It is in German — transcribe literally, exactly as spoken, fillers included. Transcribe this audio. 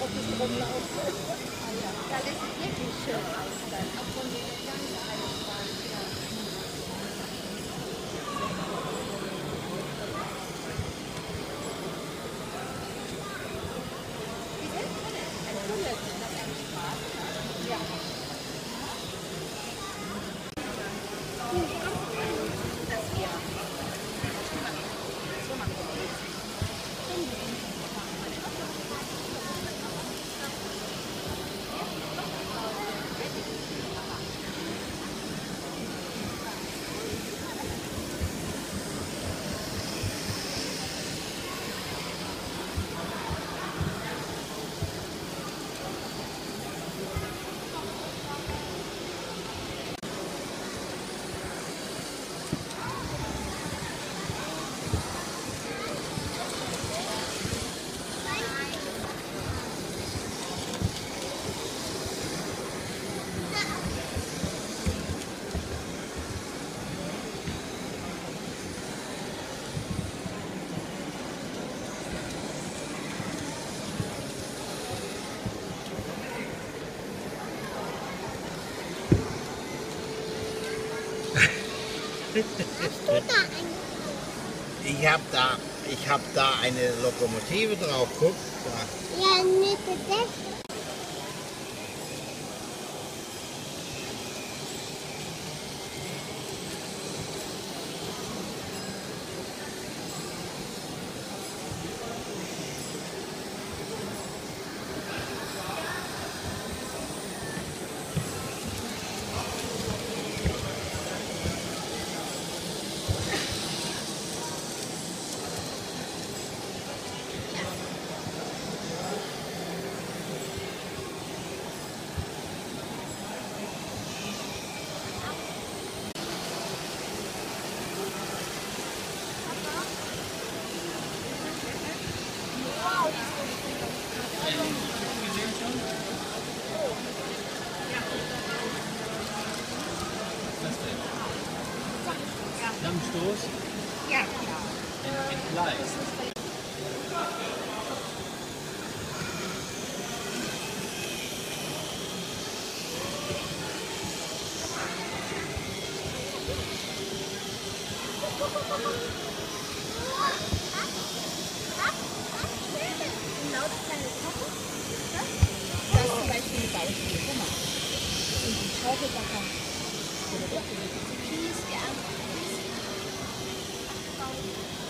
Autos rumlaufen. Da lässt es wirklich schön aus dann, auch von den ganz Eisenbahn, ja. Bitte? Ein Tunnel, das ist eine Straße. Ja. Das hier. So machen wir das. Hast du da eine? Ich habe da, ich hab da eine Lokomotive drauf. Guck, da. Ja, nicht das. Stoß Ja, ja. in, in Gleis. Genau das kleine Kochen. Das ist zum Beispiel eine Baustelle. Guck mal. Und die Schaufelbacker. Oder doch, die Kies, ja. Kies.